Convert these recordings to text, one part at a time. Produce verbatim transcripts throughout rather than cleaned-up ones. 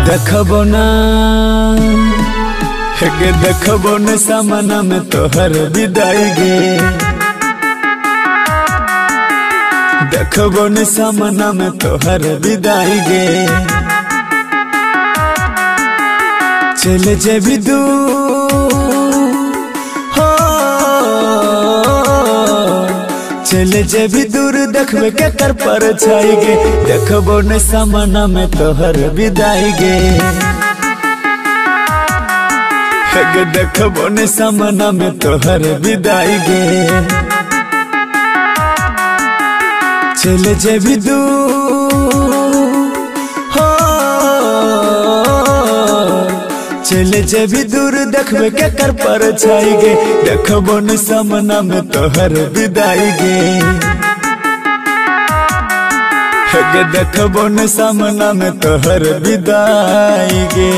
देखबो ना गे देखबो न सामना में तोहर विदाई गे देखबो न सामना में तोहर विदाई गे चले जेबी दूर हो चले जेबी दूर देखबे के कर पर छाई गे देखबो न सामना में तोहर विदाई गे गे देखबो न सामना में तोहर विदाई गे चले जेबी दूर हो चले जेबी दूर देखबे के कर पर छाई गे देखबो न सामना में तोहर विदाई गे गे देखबो न सामना में तोहर विदाई गे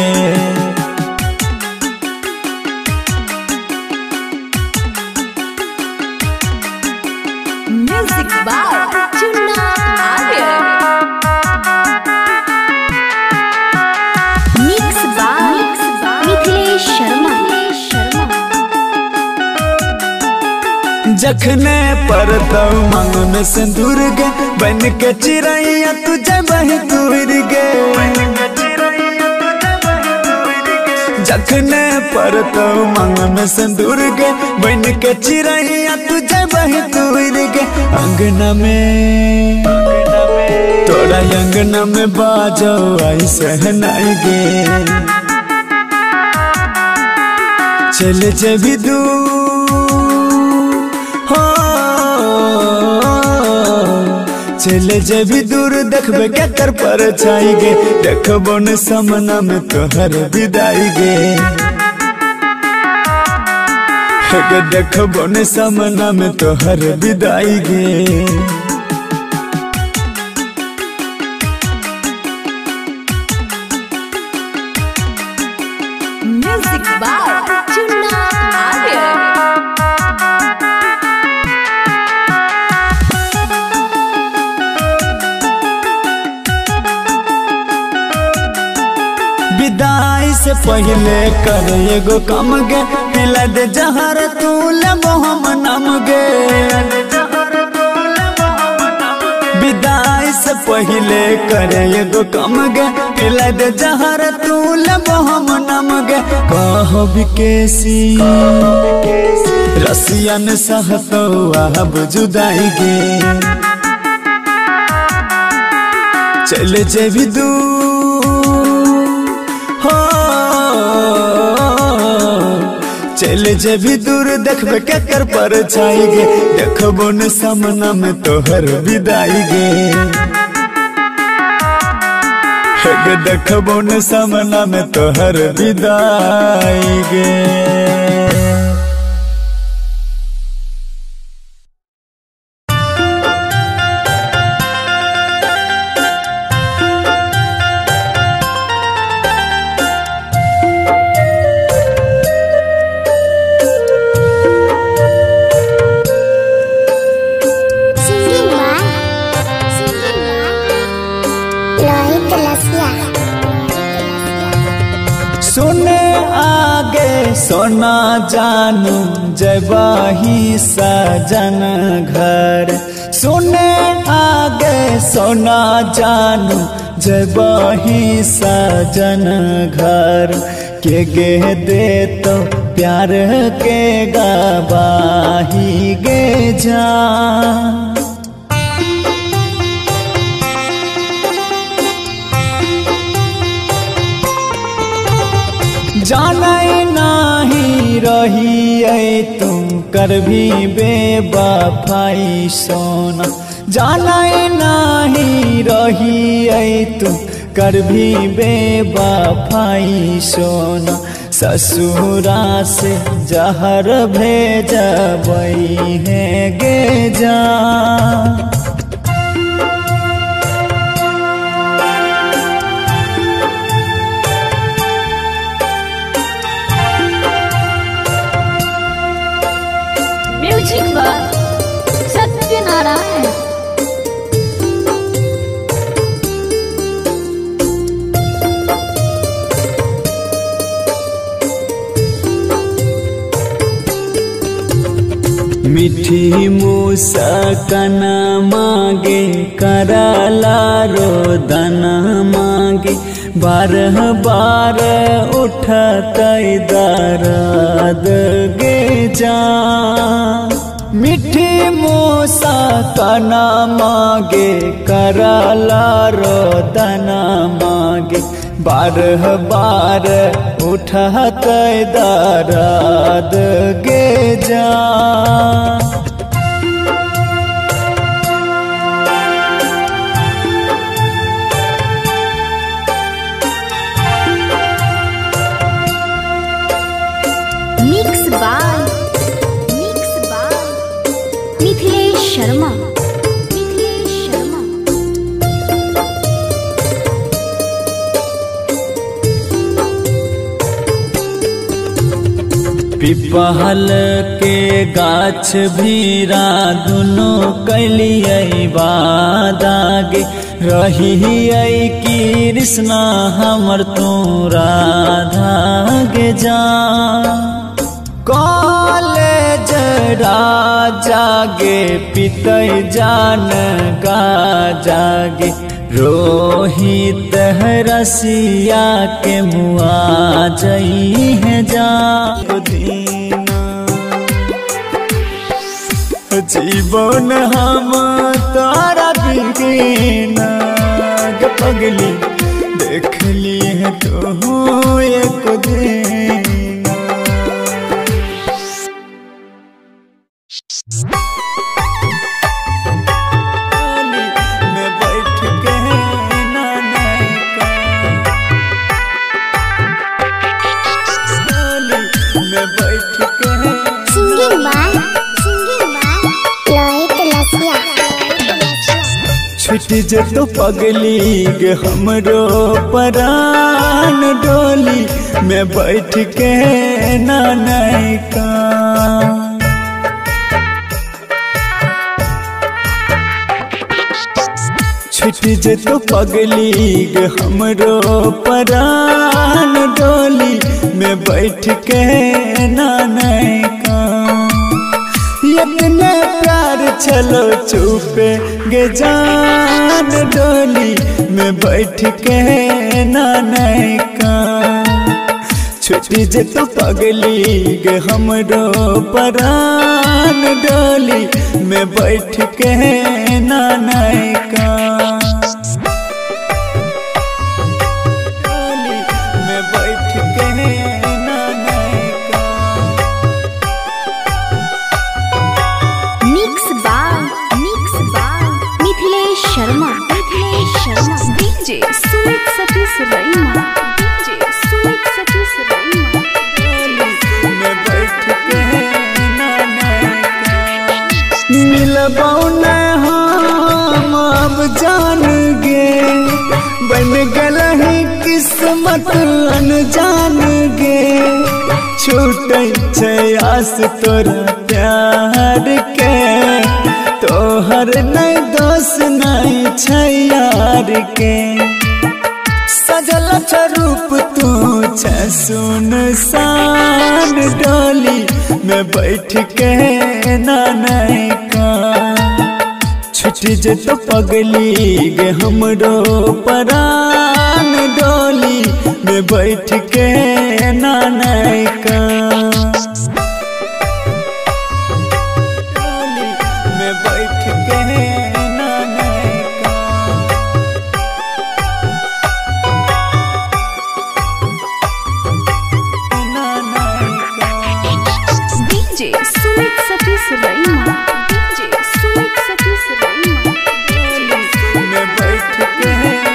music by Chunna Arya mix by Mithilesh Sharma जखने पर तो मांग में सिंदूर गे बन के चिड़ैया तुझे बही दूर गे जखने पर तो मांग में सिंदूर गे बन के चिड़ैया तुझे बही दूर गे अंगना में तोरा अंगना में बाजो आई सहनाई गे चले जेबी दूर हो चले जेबी दूर देखबे के कर पर छाई गे देखबो न सामना में तोहर विदाई गे गे देखबो न सामना में तोहर विदाई गे म्यूजिक बाय चुन्ना आर्य विदाई से पहले कर एगो काम गे पिला दे जहर तू लेबो हम नाम गे विदाई से पहले कर एगो काम गे पिला दे जहर तू लेबो हम नाम गे कहो बिकेसी रसियन सहतो अब जुदाई गे चले जेबी दूर हो चले जेबी दूर देखबे के कर पर छाई गे देखबो न सामना में तोहर विदाई गे गे देखबो न सामना में तोहर विदाई गे सुने आगे सोना जानू जबाही सजन घर सुने आगे सोना जानू जबाही सजन घर के गे दे तो प्यार के गवाही गे जा जाने नाही रही तुम कर भी बेवफाई सोना जाने नाही रही तुम कर भी बेवफाई सोना ससुरा से जहर भेजबई है गे जा म्यूजिक बाय सत्यनारायण मीठी मुस्काना मांगे कराला रोदना मांगे बारह बार उठत दर्द गे जा मीठी मुस्काना मांगे कराला रोदना मांगे बारह बार उठत दर्द गे जा mix by mix by Mithilesh Sharma Mithilesh Sharma. पिपहल के गाछ भीरा दुनो कैलियै वादागे रही कृष्णा हमर तू राधा गे जा कॉलेज राजा गे पितै जान गा जागे रोहित रसिया के मुआ जई है जा जीवन हम तारा बिना पगली देख ली है तो एक दिन में बैठ के नानका में बैठ के singing by singing by Lohit Lasiya छुट जे तो पगली गे हमरो परान डोली में बैठ के नानका छुट जे तो पगली गे हमरो परान डोली में बैठ के नानका इतने प्यार चलो चुपे गे जान डोली में बैठ के नानका छुट्टी जे तो पगली गे हमरो परान डोली में बैठ के नानका डोली में बैठ के नानका mix by mix by Mithilesh Sharma Mithilesh Sharma DJ Sumit Satish Raima DJ Sumit Satish Raima में बैठ के मिलबौ न हम अब जान गे बन गलही किस्मत अनजान गे छूटै छै आस तोरा प्यार के तोहर नहीं दोष नहीं छै यार के सजल रूप तू छ सुनसान डोली में बैठ के नानका छुट जे तो पगली गे हमरो परान डोली में बैठ के नानका डोली में बैठ के नानका डीजे सुमित सतीश रईमा डीजे सुमित सतीश रईमा में बैठ के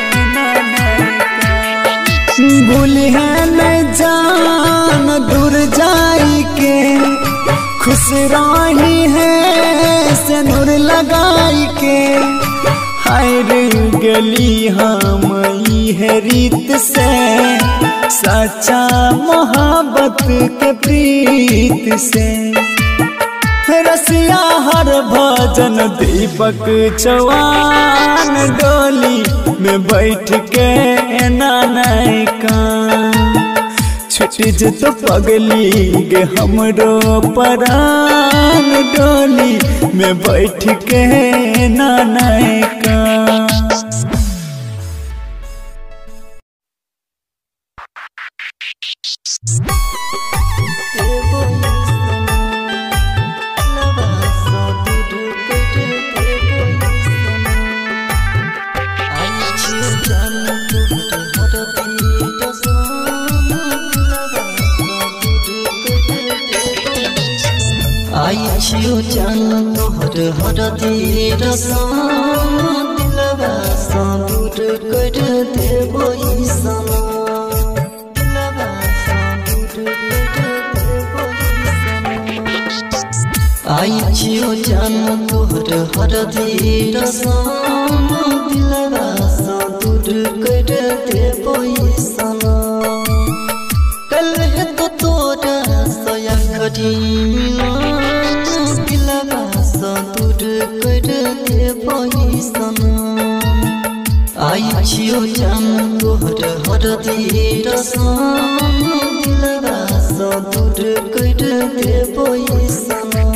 भूल है न जान दूर जाई के खुश राही है से नूर लगाई के हाय गली हम है रीत से सच्चा मोहब्बत के प्रीत से रसिया हर भजन दीपक चौहान डोली में बैठ के नानका छुट्टी जे तो पगली गे हमरो परान डोली में बैठ के नानाए का। आई छियो जान तोहर हरदी रसम दिलवा सा दूर कर देबो ई सनम दिलवा सा दूर कर देबो ई सनम। आई छियो जान तोहर हरदी रसम दिलवा सा दूर कर देबो ई सनम। कल है तो तोरा सया खड़ी मिला दिलवा सा दूर कर देबो ई सनम। आई छियो जान तोहर हरदी रसम दिलवा सा दूर कर देबो ई सनम।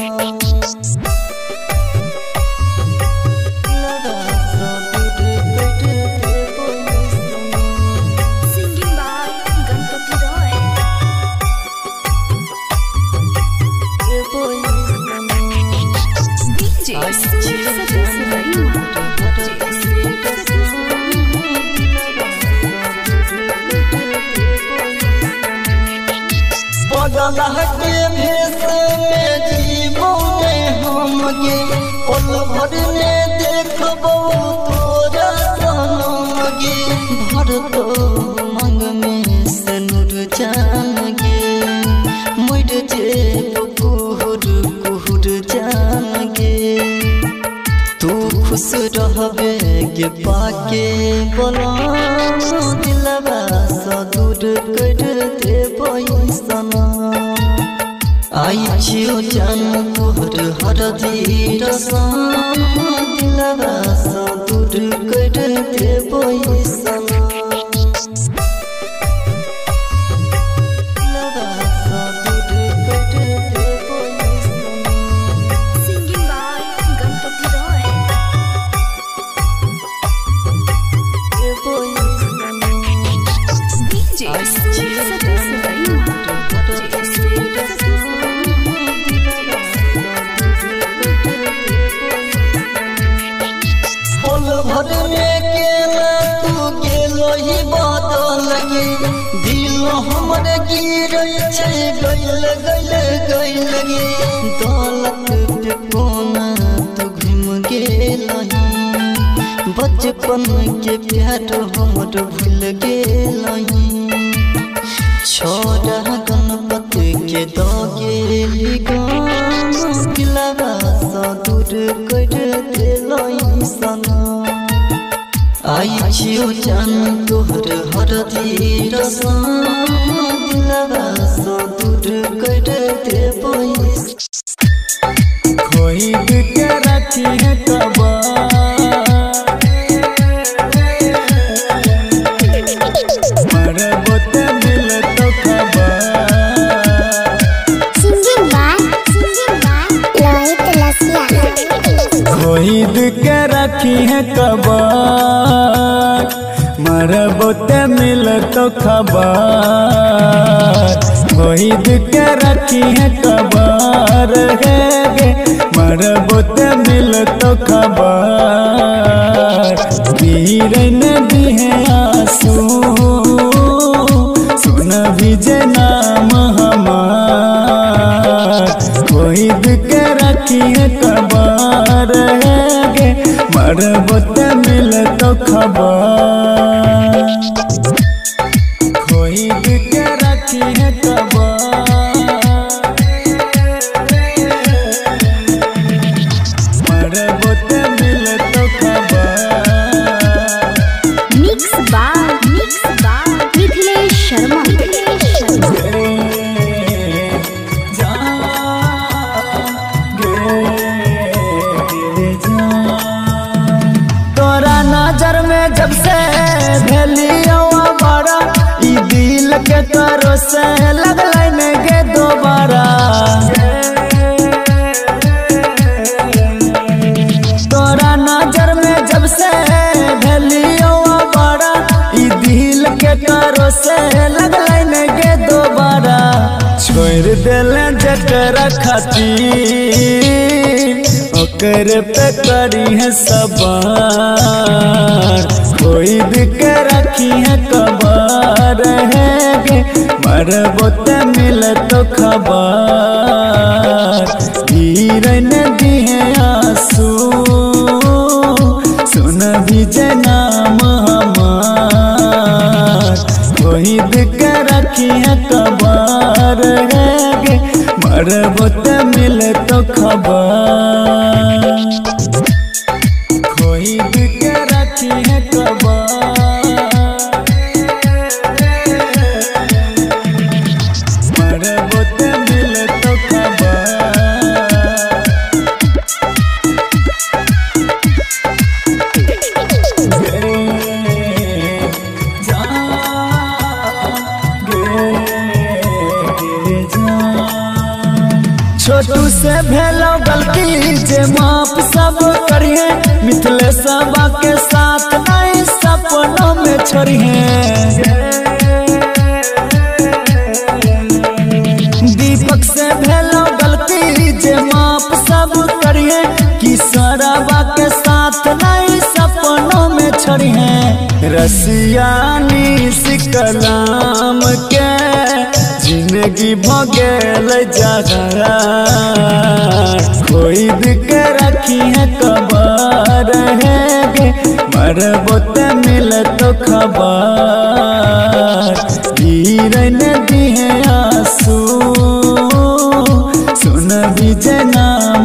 पगला के भेष में जीवो ने हम गे पल भर में देखबो तोरा सनम गे। भर तो मंग में से नूर जान गे मर जे कुहुर कुहुर जान गे। तू खुश रहबे गे पाके बोला दिलवा सा दूर कर देबो ई सनम। आई छियो जान तोहर हरदी रसम दिलवा सा दूर कर देबो ई सनम। भर में केला तू गेलो ही बदल गे दिल हमर गिर छै गइल गइल गइल गे। दौलत पे कोना तू घूम गेलही बचपन के प्यार हमर भूल गेलही। छोड़ा गणपति के दो गेली गान दिलवा सा दूर कर देलो ई सनम। आई छियो जान तोहर हरदी रसम दिलवा सा दूर कर देबो ई सनम। खोई के रखी है कबा शहीद के रखी है कबार मरबोते मिल तो खबर। शहीद के रखी है कबार है गे मरबोते मिल तो खबर। वीर नदी है आंसू सुन विजय नाम हमार। शहीद के रखी है कबार है गे मरबोते मिल तो खबर। शहीद के रखी है कबार मरबोते मिल तो दिल जकरा खातिर ओकर पे करी है सवार कोई के रखी है कबार है गे मरबो ते मिले तो खबर गिरन दी है आंसू सुन भी नाम हमार कोई के रखी है कबार है गे मरबो ते मिले तो खबर कोई के रखी है कबार मरबो ते मिले तो छोटू से भेलो गलती जे माफ सब करिए मिथिले सबा के साथ नहीं सपनों में छोड़िए दीपक से भेलो गलती जे माफ सब करिए किशोरबा के साथ नहीं सपनों में छोड़िए रसियानी कलाम के जिंदगी भगेल जगह कोई के रखी है कबार है गे मरबो ते मिले तो खबर गिरन दी है आंसू सुन भी नाम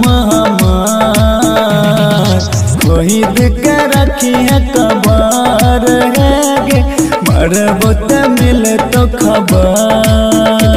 हमार कोई के रखी है कबार है गे मरबो ते मिले तो खबर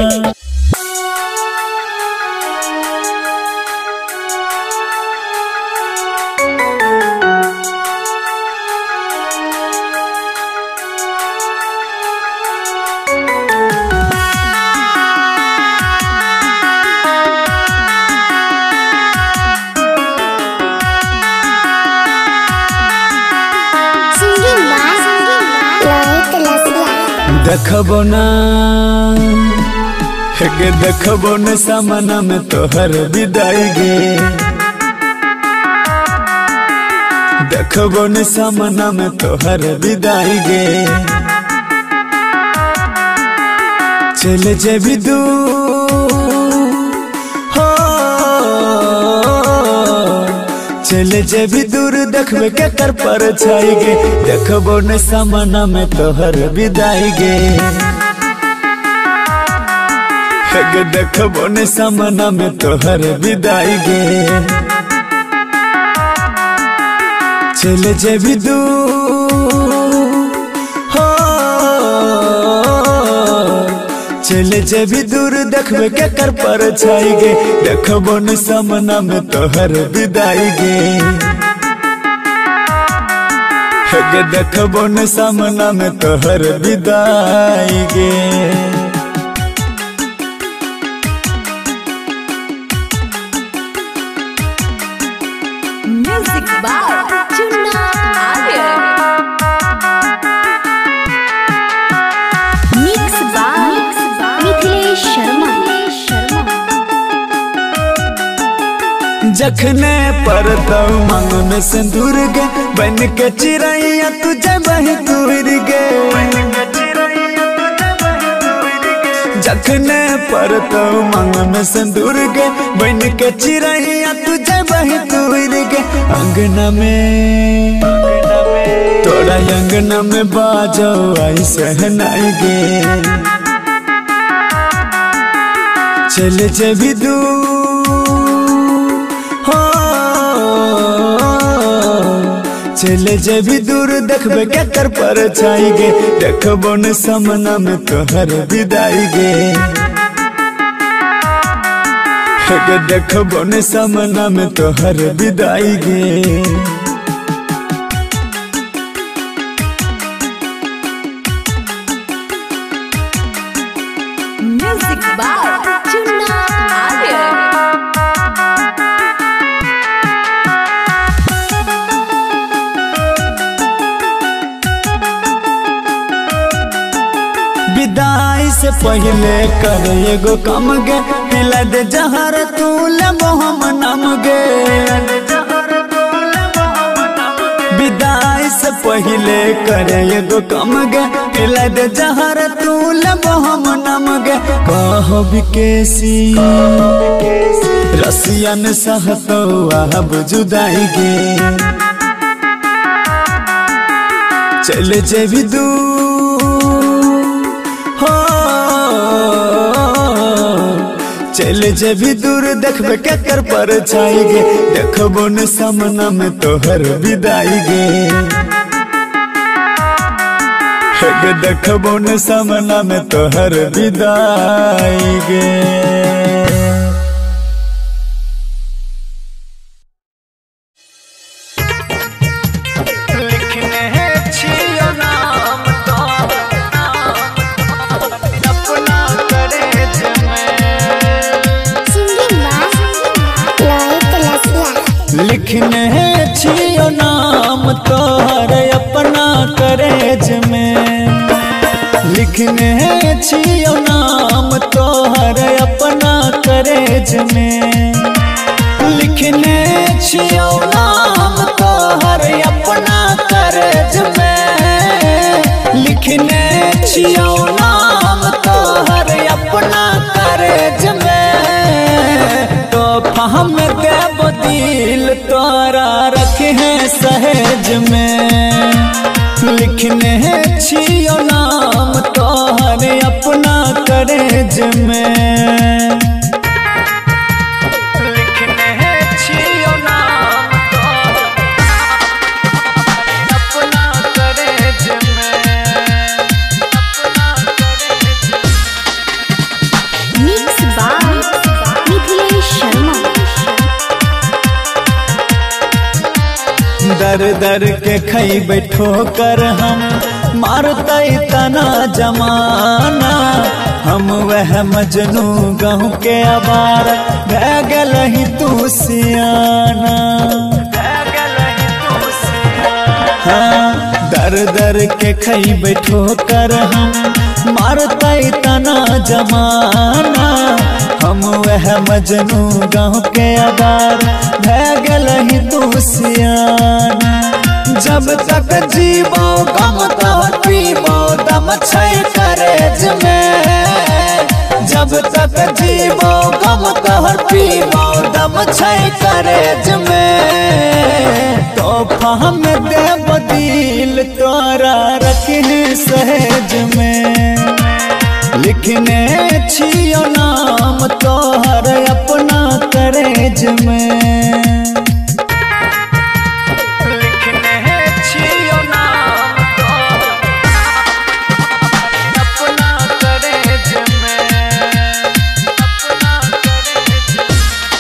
देखबो ना गे देखबो न सामना में तोहर विदाई गे देखबो न सामना में तोहर विदाई गे चले जेबी दूर हो चले जेबी दूर देखबे के कर पर छाई गे देखबो न सामना में तोहर विदाई गे गे देखबो न सामना में तोहर विदाई गे चले जेबी दूर हो चले जेबी दूर देखबे के कर पर छाई गे देखबो न सामना में तोहर विदाई गे गे देखबो न सामना में तोहर विदाई गे music by Chunna Arya mix by Mithilesh Sharma जखने पर तो मांग में सिंदूर गे बन के चिड़ैया तुझे बही दूर गे जखने पर तो मांग में सिंदूर गे बन के चिड़ैया तुझे बही दूर गे अंगना में तोरा अंगना में बाजो आई सहनाई गे चल जेबी दूर हो चले जेबी दूर देखबे के कर पर छाई गे देखबो न सामना में तोहर विदाई गे गे देखबो न सामना में तोहर विदाई गे म्यूजिक बाय चुन्ना आर्य विदाई से पहले कर एगो काम गे, पिला दे जहर तू लेबो हम नाम गे। विदाई से पहले कर एगो काम गे, पिला दे जहर तू लेबो हम नाम गे। कहो बिकेसी रसियन सहतो अब जुदाई गे, चल जेबी दूर हो, चल जेबी दूर देखबे केकर पर छाई गे, देखबो न सामना में तोहर विदाई गे। गे देखबो न सामना में तोहर विदाई गे। लिखने छियो नाम तोहर अपना करेज में, लिखने छियो नाम तोहर अपना करेज में, लिखने छियो नाम तोहर अपना करेज में, लिखने छियो नाम तोहर अपना करेज में। तो फहम देव दिल तोरा रखे हैं सहेज में, लिखने छियो नाम तोहर अपना करेज में, लिखने छियो नाम तोहर अपना करेज में, अपना करेज में। Mix by Mithilesh Sharma. दर दर के खई बैठो कर हम मारते तना जमाना, हम वह मजनू गहूँ के अबार भै गल ही तू सियाना। हाँ दर दर के खई बैठो कर हम मारते तना जमाना, हम वह मजनू गाँव के अबार भै गल ही तू सियाना। जब तक जीवो गम तोहर पीबो दम छै करेज में, जब तक जीवो गम तोहर पीबो दम छै करेज में। तो फहम देव दिल तोरा रखने सहेज में, लिखने छियो नाम तोहर अपना करेज में, लिखने छियो नाम तोहर अपना करेज में, अपना करेज में।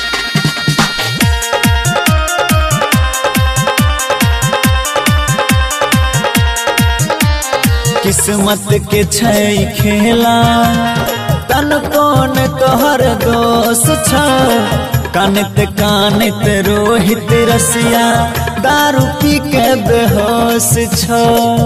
किस्मत के छै खेला तन कौन तोहर दोष छ, कानत कानत रोहित रसिया दारू पी के बेहोश छ।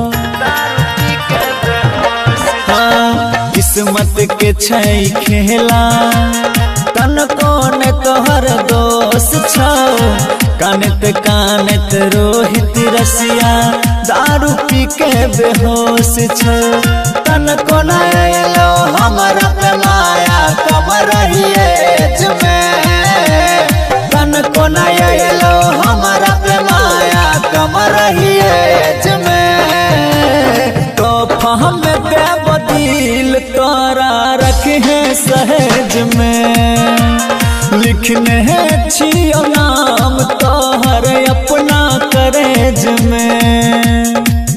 हाँ किस्मत के छै खेला तन कौन तोहर दोष छ, कानत कानत रोहित रसिया दारू पी के बेहोश छ। तन को नैलो हमरा पे माया कम रहिए में, तन को नैलो हमरा पे माया कम रहिए में। तो फहम देव दिल तोरा रखे हैं सहेज में, लिखने छियो नाम तोहर अपना करेज में।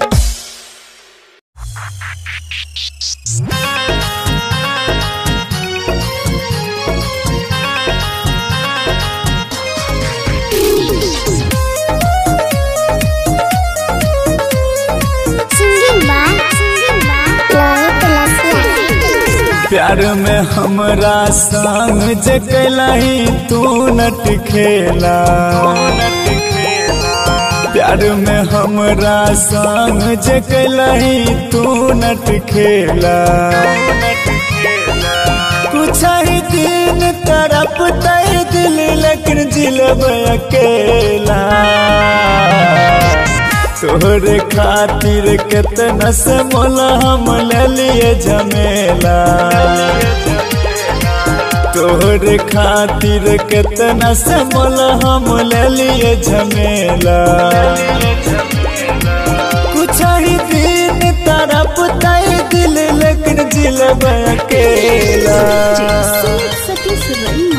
प्यार में हमरा संग जे कैलही तू नट खेला, प्यार में हमरा संग जे कैलही तू नट खेला। दिन तरफ तय दिल लेकिन जिलब अकेला तोहरे खातिर कितना से मोला हम ले लिए झमेला तोहरे खातिर कितना से मोला हम ले लिए झमेला कुछ ही दिन तरफ तय दिल लेकिन जिलब अकेला सतीश रईमा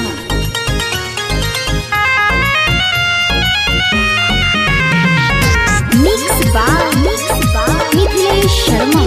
मिक्स बाय मिथिलेश शर्मा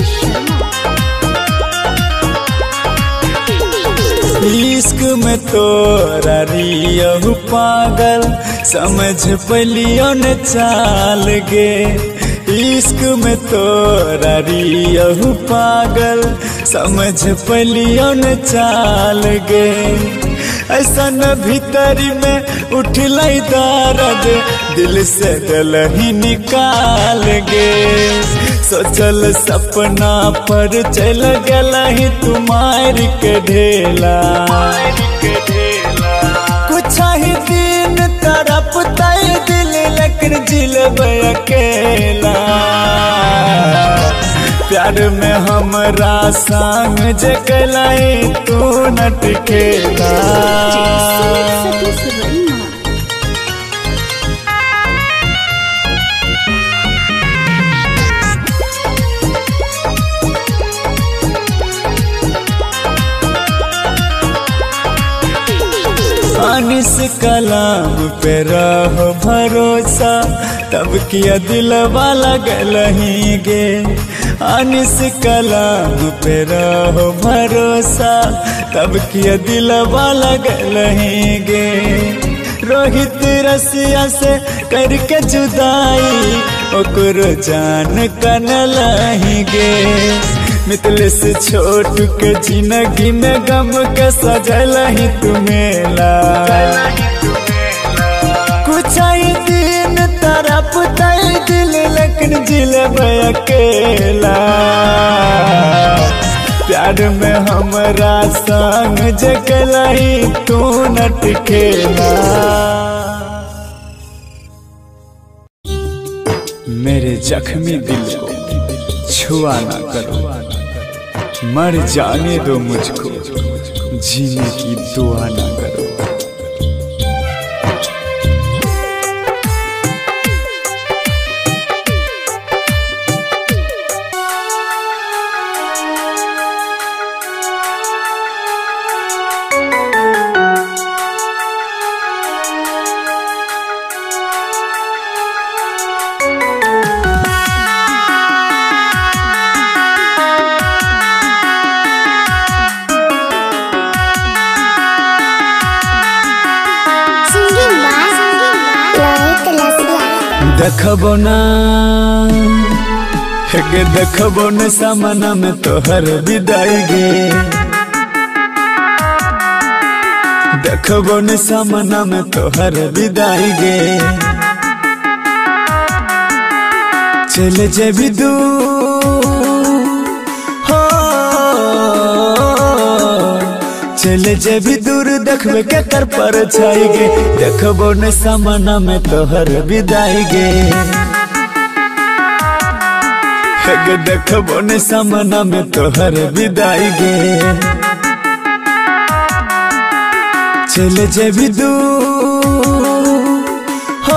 इश्क में तोरा रियहु पागल समझ पलियो न चाल गे इश्क में तोरा रियहु पागल समझ पलियो न चाल गे ऐसन भीतरी में उठलाई दर्द दिल से दिल ही निकाल गे सोचल सपना पर चल गला ही तुम्हारी के ढेला कुछ ही दिन तरफ तय दिल लेकिन जिलब अकेला प्यार में हमरा संग जगलाई तू नट खेला सतीश रईमा अनिस कलाम पे रहो भरोसा तब किया दिलवा लगल ही गे अनिस कलाम पे रहो भरोसा तब किया दिलवा लगल ही गे रोहित रसिया से करके जुदाई ओकरो जान कनल ही गे मिथिलेश छोट के जिंदगी में गम के सजल ही तुम्हेला कुछ ही दिन तरफ तय दिल लेकिन जिलब अकेला प्यार में हमरा संग जगला ही तू नट खेला मेरे जख्मी दिल को छुआ ना करो मर जाने दो मुझको जीने की दुआ ना करो देखबो ना गे देखबो न सामना में तोहर विदाई गे देखबो न सामना में तोहर विदाई गे चले जेबी दूर हो चले जेबी दूर देखबे के कर पर छाई गे देखबो न सामना में तोहर विदाई गे गे देखबो न सामना में तोहर विदाई गे चले जेबी दूर हो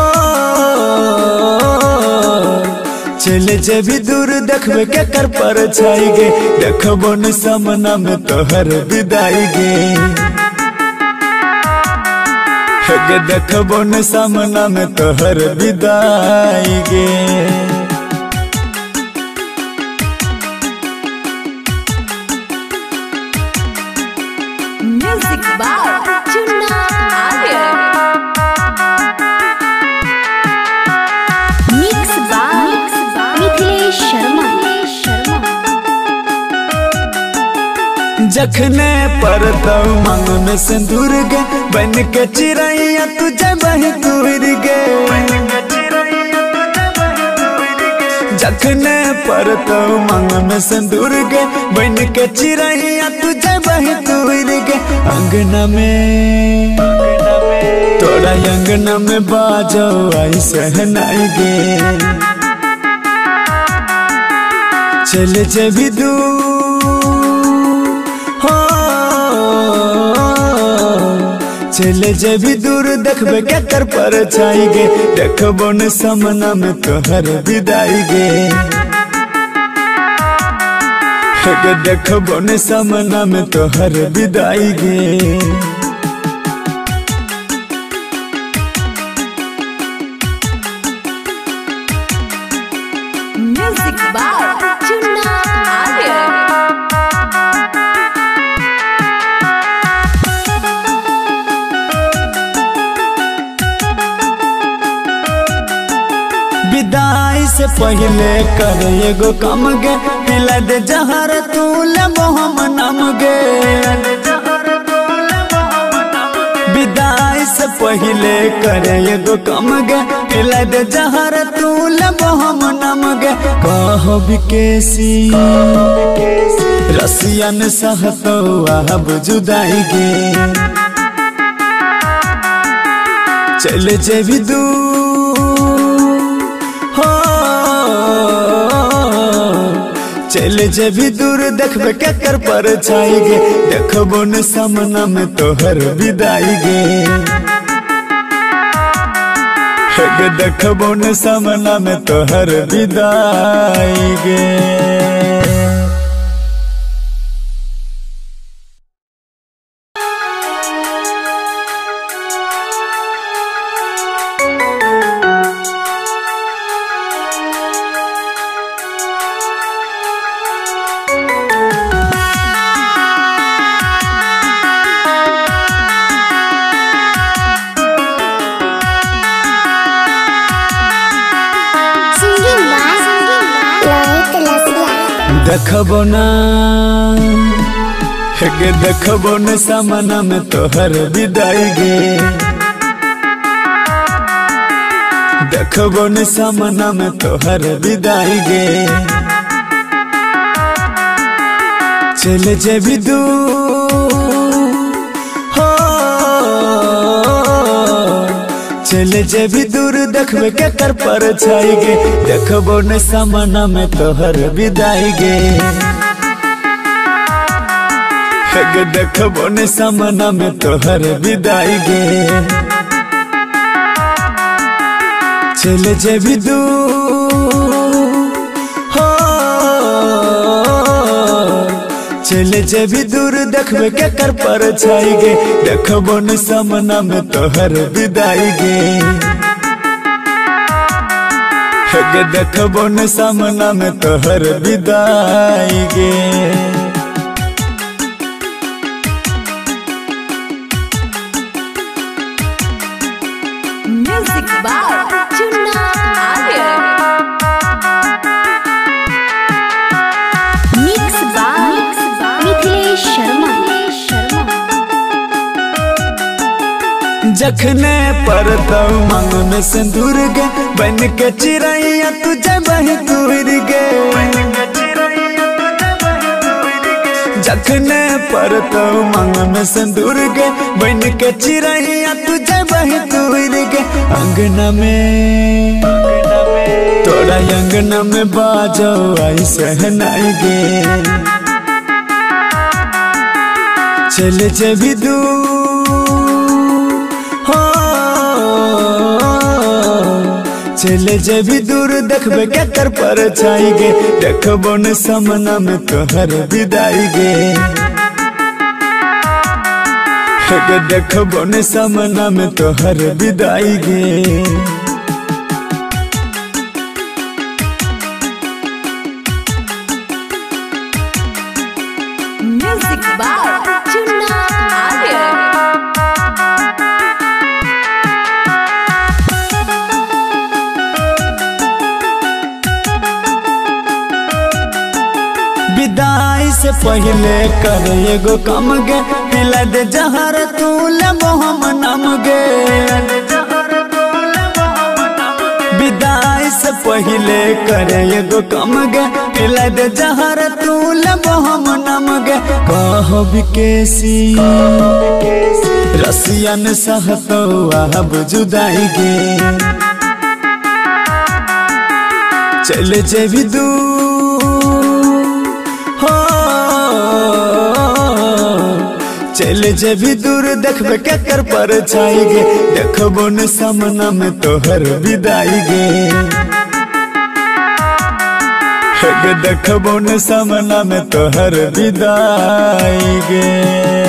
चले जेबी दूर देखबे के कर पर छाई गे देखबो न सामना में तोहर विदाई गे गे देखबो न सामना में तोहर विदाई गे music by Chunna Arya mix by Mithilesh Sharma जखने पर तो मांग में सिंदूर गे बन के चिड़ैया तुझे बही दूर गे जखने पर तो मांग में सिंदूर गे बन के चिड़ैया तुझे बही तुर गे अंगना में तोरा अंगना में बाजो आई सहनाई गे चल जबी दूर हो चल जबी दूर देखबे केकर पर छाई गे देखबो न समना में तोहर विदाई गे देखबो न समना में तोहर विदाई गे म्यूजिक बाय चुन्ना आर्या विदाई से पहले कर एगो काम गे पिला दे जहर तू लेबो हम नाम गे विदाई से पहले कर एगो काम गे पिला दे जहर तू लेबो हम नाम गे कहो बिकेसी रसियन सहतो अब जुदाई गे चल जेबी दूर हो चल जेबी दूर देखबे केकर पर छाई गे देखबो न सामना में तोहर विदाई गे देखबो न सामना में तोहर विदाई गे देखबो ना गे देखबो न सामना में तोहर विदाई गे देखबो न सामना में तोहर विदाई गे चल जेबी दूर हो चल जेबी दूर देखबे केकर पर छाई गे देखबो न सामना में तोहर विदाई गे देखबो न सामना में तोहर विदाई गे चल जेबी दूर हो चल जेबी दूर देखबे केकर पर छाई गे देखबो न सामना में तोहर विदाई गे देखबो न सामना में तोहर विदाई गे music by Chunna Arya mix by Mithilesh Sharma जखने पर तो मांग में सिंदूर गे बन के चिड़ैया तुझे बही तुर गे जखने पर तो मांग में सिंदूर गे बन के चिड़ैया तुझे बही तुर गे अंगना में तोरा अंगना में बाजो आई सहनाई गे चल जेबी दूर हो चल जेबी दूर देखबे केकर पर छाई गे देखबो न सामना में तोहर विदाई गे देखबो न सामना में तोहर विदाई गे म्यूजिक बाय चुन्ना आर्या विदाई से पहले कर एगो काम गे पिला दे जहर तू लेबो हम नाम गे विदाई से पहले करे एगो कम गे पिला दे जहर तू लब हम नम गे कहो बिकेसी रसियन सहतो अब जुदाई गे चल जेबी दूर हो चल जेबी दूर देखबे केकर पर छाई गे देखबो न सामना में तोहर विदाई गे देखबो न सामना में तोहर विदाई गे।